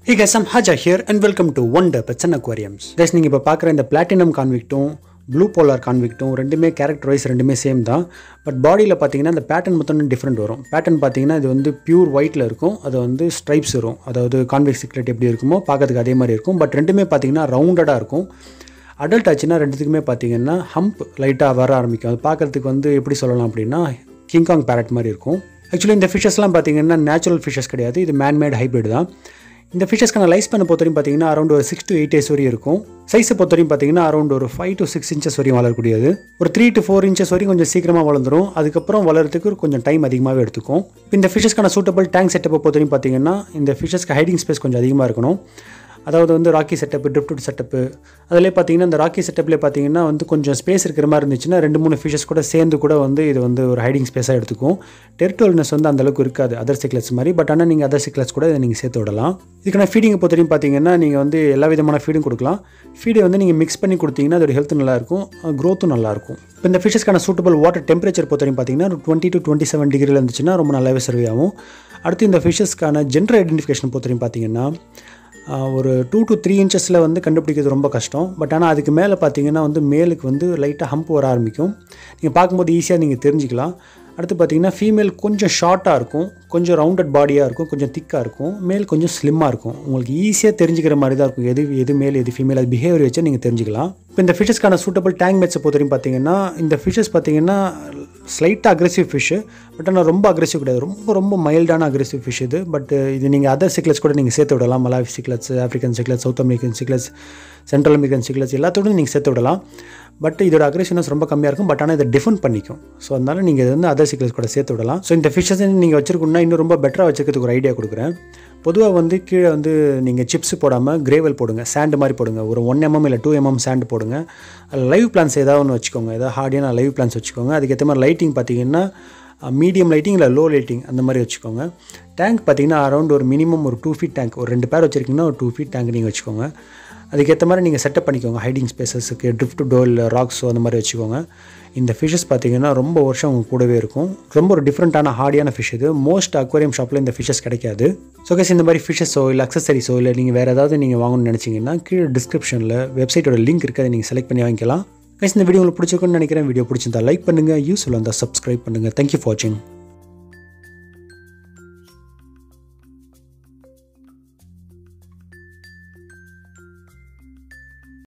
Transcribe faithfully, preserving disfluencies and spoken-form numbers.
Hey guys, I'm Haja here and welcome to Wonderpets and Aquariums. Guys, நீங்க இப்ப பார்க்குற இந்த platinum convictum, blue polar convictum ரெண்டுமே character wise ரெண்டுமே same தான். பட் பாடியில் பார்த்தீங்கன்னா இந்த பேட்டர்ன் மட்டும் டிஃப்ரெண்ட் வரும். பேட்டர்ன் பார்த்தீங்கன்னா இது வந்து பியூர் ஒயிட்டில் இருக்கும், அது வந்து ஸ்ட்ரைப்ஸ் வரும். அதாவது கான்வெக்ஸ் சிக்லெட் எப்படி இருக்குமோ பார்க்கறதுக்கு அதே மாதிரி இருக்கும். பட் ரெண்டுமே பார்த்தீங்கன்னா ரவுண்டடாக இருக்கும். அடல்ட் ஆச்சுன்னா ரெண்டுத்துக்குமே பார்த்தீங்கன்னா ஹம்ப் லைட்டாக வர ஆரம்பிக்கும். அது பார்க்குறதுக்கு வந்து எப்படி சொல்லலாம் அப்படின்னா கிங்காங் பேரட் மாதிரி இருக்கும். ஆக்சுவலி இந்த ஃபிஷஸ்லாம் பார்த்தீங்கன்னா நேச்சுரல் ஃபிஷஸ் கிடையாது, இது மேன்மேட் ஹைப்ரிட் தான். இந்த ஃபிஷஸ்க்கான லைஃப் ஸ்பேனை பொறுத்தவரையும் பார்த்தீங்கன்னா அரௌண்ட் ஒரு சிக்ஸ் டு எயிட் டேஸ் வரையும் இருக்கும். சைஸை பொறுத்தவரையும் பார்த்தீங்கன்னா அரௌண்ட் ஒரு ஃபைவ் டு சிக்ஸ் இன்ச்சஸ் வரையும் வளரக்கூடியது. ஒரு த்ரீ டு ஃபோர் இன்ச்சஸ் வரையும் கொஞ்சம் சீக்கிரமாக வளர்ந்துடும். அதுக்கப்புறம் வளர்கிறதுக்கு கொஞ்சம் டைம் அதிகமாகவே எடுத்துக்கும். இந்த ஃபிஷஸ்க்கான சூட்டபிள் டேங்க் செட்டப்பை பொறுத்தவரையும் பார்த்தீங்கன்னா இந்த ஃபிஷஸ்க்கு ஹைடிங் ஸ்பேஸ் கொஞ்சம் அதிகமாக இருக்கணும். அதாவது வந்து ராக்கி செட்டப்பு, ட்ரிப்ட் செட்டப்பு, அதிலே பார்த்தீங்கன்னா இந்த ராக்கி செட்டப்லேயே பார்த்தீங்கன்னா வந்து கொஞ்சம் ஸ்பேஸ் இருக்கிற மாதிரி இருந்துச்சுன்னா ரெண்டு மூணு ஃபிஷஸ் கூட சேர்ந்து கூட வந்து இது வந்து ஒரு ஹைடிங் ஸ்பேஸாக எடுத்துக்கும். டெரிட்டோரியல்னஸ் வந்து அந்தளவுக்கு இருக்காது அதர் சிக்லெட்ஸ் மாதிரி. பட் ஆனால் நீங்கள் அதர் சிக்லெட்ஸ் கூட இதை நீங்கள் சேர்த்து விடலாம். இதுக்கான ஃபீடிங்கை பொறுத்தவரையும் பார்த்தீங்கன்னா நீங்கள் வந்து எல்லா விதமான ஃபீடும் கொடுக்கலாம். ஃபீடை வந்து நீங்கள் மிக்ஸ் பண்ணி கொடுத்தீங்கன்னா அதோட ஹெல்த் நல்லாயிருக்கும், க்ரோத்தும் நல்லாயிருக்கும். இப்போ இந்த ஃபிஷஸ்க்கான சூட்டபிள் வாட்டர் டெம்பரேச்சர் பொறுத்தவரையும் பார்த்தீங்கன்னா ஒரு டுவெண்ட்டி டு டுவெண்ட்டி செவன் டிகிரியில் இருந்துச்சுன்னா ரொம்ப நல்லாவே சர்வே ஆகும். அடுத்து இந்த ஃபிஷஸ்க்கான ஜெண்டர் ஐடென்டிஃபிகேஷன் பொறுத்தவரையும் பார்த்தீங்கன்னா ஒரு டூ டு த்ரீ இன்ச்சஸில் வந்து கண்டுபிடிக்கிறது ரொம்ப கஷ்டம். பட் ஆனால் அதுக்கு மேலே பார்த்தீங்கன்னா வந்து மேலுக்கு வந்து லைட்டாக ஹம்ப் வர ஆரம்பிக்கும். நீங்கள் பார்க்கும்போது ஈஸியாக நீங்கள் தெரிஞ்சிக்கலாம். அடுத்து பார்த்தீங்கன்னா ஃபீமேல் கொஞ்சம் ஷார்ட்டாக இருக்கும், கொஞ்சம் ரவுண்டட் பாடியாக இருக்கும், கொஞ்சம் திக்காக இருக்கும். மேல் கொஞ்சம் ஸ்லிம்மாக இருக்கும். உங்களுக்கு ஈஸியாக தெரிஞ்சிக்கிற மாதிரி தான் இருக்கும் எது எது மேல் எது ஃபீமேல், அது பிஹேவியர் வச்சு நீங்கள் தெரிஞ்சிக்கலாம். இப்போ இந்த ஃபிஷஸ்க்கான சூட்டபிள் டேங்க் மேட்ஸை பொறுத்தவரையும் பார்த்தீங்கன்னா இந்த ஃபிஷஸ் பார்த்தீங்கன்னா ஸ்லைட்டாக அக்ரெசிவ் ஃபிஷ்ஷு. பட் ஆனால் ரொம்ப அக்ரெசிவ் கிடையாது, ரொம்ப ரொம்ப மைல்டான அக்ரெசிவ் ஃபிஷ் இது. பட் இது நீங்கள் அதர் சிக்லெட்ஸ் கூட நீங்கள் சேர்த்து விடலாம். Malawi cichlids, African cichlids, South American cichlids, Central American cichlids எல்லாத்தோடும் நீங்கள் சேர்த்து விடலாம். பட் இதோட அக்ரெசிவ்னஸ் ரொம்ப கம்மியாக இருக்கும். பட் ஆனால் இதை டிஃபெண்ட் பண்ணிக்கும். ஸோ அதனால் நீங்கள் இது வந்து அதர் சிக்லெட்ஸ் கூட சேர்த்து விடலாம். ஸோ இந்த ஃபிஷஸ் நீங்கள் வச்சுருக்கணும்னா இன்னும் ரொம்ப பெட்டராக வச்சுக்கிறதுக்கு ஒரு ஐடியா கொடுக்குறேன். பொதுவாக வந்து கீழே வந்து நீங்கள் சிப்ஸ் போடாமல் கிரேவல் போடுங்க, சாண்டு மாதிரி போடுங்க. ஒரு ஒன் எம்எம் இல்லை டூ எம்எம் சாண்டு போடுங்க. லைவ் பிளான்ஸ் ஏதாவது ஒன்று வச்சுக்கோங்க, ஏதாவது ஹார்டியான லைவ் பிளான்ஸ் வச்சுக்கோங்க. அதுக்கேற்ற மாதிரி லைட்டிங் பார்த்தீங்கன்னா மீடியம் லைட்டிங் இல்லை லோ லைட்டிங் அந்த மாதிரி வச்சுக்கோங்க. டேங்க் பார்த்தீங்கன்னா அரௌண்ட் ஒரு மினிமம் ஒரு டூ ஃபீட் டேங்க், ஒரு ரெண்டு பேர் வச்சுருக்கீங்கன்னா ஒரு டூ ஃபீட் டேங்க் நீங்கள் வச்சுக்கோங்க. அதுக்கேற்ற மாதிரி நீங்கள் செட்டப் பண்ணிக்கோங்க. ஹைடிங் ஸ்பேசஸுக்கு ட்ரிஃப்ட் டோல், ராக்ஸோ அந்த மாதிரி வச்சுக்கோங்க. இந்த ஃபிஷஸ் பார்த்தீங்கன்னா ரொம்ப வருஷம் உங்கள் கூடவே இருக்கும். ரொம்ப ஒரு டிஃப்ரெண்ட்டான ஹார்டியான ஃபிஷ் இது. மோஸ்ட் அக்வேரியம் ஷாப்பில் இந்த ஃபிஷஸ் கிடைக்காது. ஸோ கேஸ் இந்த மாதிரி ஃபிஷஸோ இல்லை அக்சசரிஸோ இல்லை நீங்கள் வேறு ஏதாவது நீங்கள் வாங்கணும்னு நினச்சிங்கன்னா கீழே டிஸ்கிரிப்ஷனில் வெப்சைட்டோட லிங்க் இருக்குது, அதை நீங்கள் செலக்ட் பண்ணி வாங்கிக்கலாம். கேஸ் இந்த வீடியோ உங்களுக்கு பிடிச்சிருக்குன்னு நினைக்கிறேன். வீடியோ பிடிச்சிருந்தா லைக் பண்ணுங்கள், யூஸ்ஃபுல்லாக இருந்தால் சப்ஸ்கிரைப் பண்ணுங்கள். தேங்க்யூ ஃபார் வாட்சிங்.